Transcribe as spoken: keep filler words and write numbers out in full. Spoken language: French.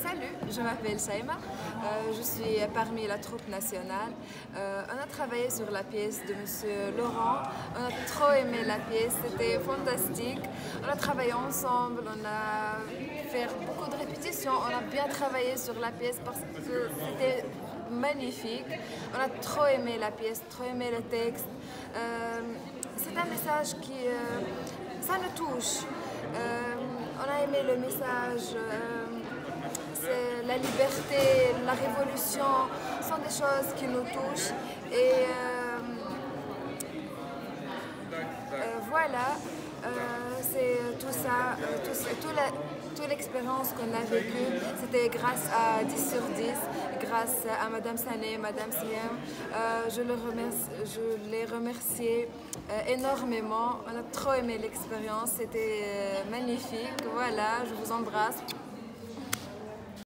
Salut, je m'appelle Saïma, euh, je suis parmi la troupe nationale. Euh, on a travaillé sur la pièce de Monsieur Laurent, on a trop aimé la pièce, c'était fantastique. On a travaillé ensemble, on a fait beaucoup de répétitions, on a bien travaillé sur la pièce parce que c'était magnifique. On a trop aimé la pièce, trop aimé le texte. Euh, c'est un message qui, euh, ça nous touche. Euh, on a aimé le message. Euh, C'est la liberté, la révolution, sont des choses qui nous touchent. Et euh, euh, voilà, euh, c'est tout ça, euh, tout, tout la, toute l'expérience qu'on a vécue, c'était grâce à dix sur dix, grâce à Madame Sané, Madame Siem. Euh, je, le remercie, je les remercie euh, énormément. On a trop aimé l'expérience, c'était euh, magnifique. Voilà, je vous embrasse.